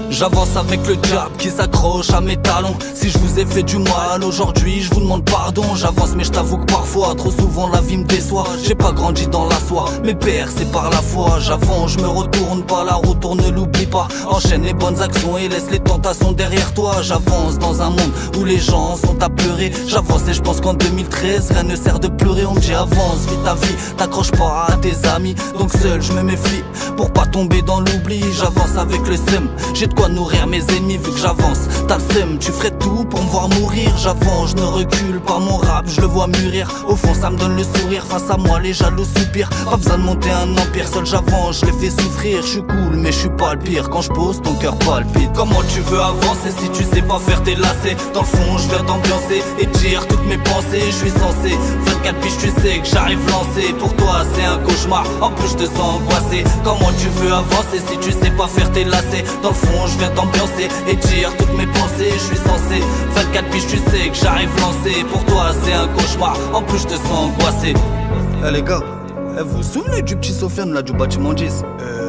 J'avance avec le diable qui s'accroche à mes talons. Si je vous ai fait du mal aujourd'hui, je vous demande pardon. J'avance mais je t'avoue que parfois, trop souvent la vie me déçoit. J'ai pas grandi dans la soie, mes pères c'est par la foi. J'avance, je me retourne pas, la retourne, ne l'oublie pas. Enchaîne les bonnes actions et laisse les tentations derrière toi. J'avance dans un monde où les gens sont à pleurer. J'avance et je pense qu'en 2013 rien ne sert de pleurer. On me dit avance, vis ta vie, t'accroches pas à tes amis. Donc seul je me méfie pour pas tomber dans l'oubli. J'avance avec le seum, j'ai de quoi nourrir mes ennemis vu que j'avance. T'as le seum, tu ferais tout pour me voir mourir. J'avance, je ne recule pas, mon rap, je le vois mûrir. Au fond ça me donne le sourire, face à moi les jaloux soupirent. Pas besoin de monter un empire, seul j'avance, je les fais souffrir. Je suis cool mais je suis pas le pire, quand je pose ton cœur palpite. Comment tu veux avancer si tu sais pas faire tes lacets? Dans le fond je viens d'ambiancer et dire toutes mes pensées. Je suis censé 24 piges, tu sais que j'arrive lancé. Pour toi c'est un cauchemar, en plus je te sens angoissé. Comment tu veux avancer si tu sais pas faire tes lacets? Dans le fond je viens d'ambiancer et dire toutes mes pensées. Je suis censé 24 piges, tu sais que j'arrive lancé. Pour toi c'est un cauchemar, en plus je te sens angoissé. Eh les gars, vous vous souvenez du petit Sofiane là du bâtiment 10?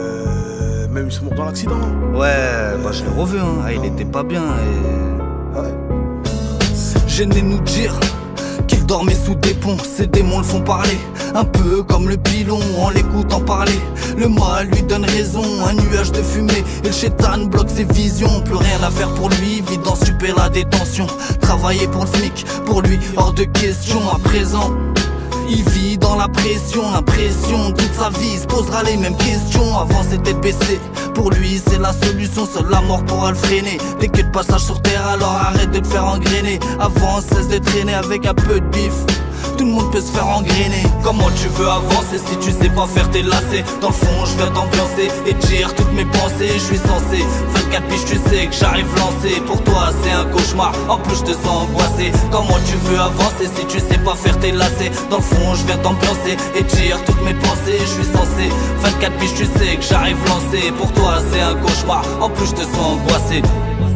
Même ils sont morts dans l'accident. Ouais, bah je l'ai revu hein. Il était pas bien et... Ouais. Gêné de nous dire qu'il dormait sous des ponts. Ces démons le font parler, un peu comme le pilon. En l'écoutant parler, le mal lui donne raison. Un nuage de fumée et le chétan bloque ses visions. Plus rien à faire pour lui, vit dans super la détention. Travailler pour le SMIC, pour lui hors de question. À présent il vit dans la pression, l'impression toute sa vie il se posera les mêmes questions. Avant c'était de baisser, pour lui c'est la solution. Seule la mort pourra le freiner. Dès que de passage sur terre alors arrête de te faire engrainer. Avant cesse de traîner avec un peu de bif. Tout le monde peut se faire engrainer. Comment tu veux avancer si tu sais pas faire tes lacets? Dans le fond je viens d'ambiancer et dire toutes mes pensées. Je suis censé 24 piges, tu sais que j'arrive lancé. Pour toi c'est un cauchemar, en plus je te sens angoissé. Comment tu veux avancer si tu sais pas faire tes lacets? Dans le fond je viens d'ambiancer et dire toutes mes pensées. Je suis censé 24 piges, tu sais que j'arrive lancé. Pour toi c'est un cauchemar, en plus je te sens angoissé.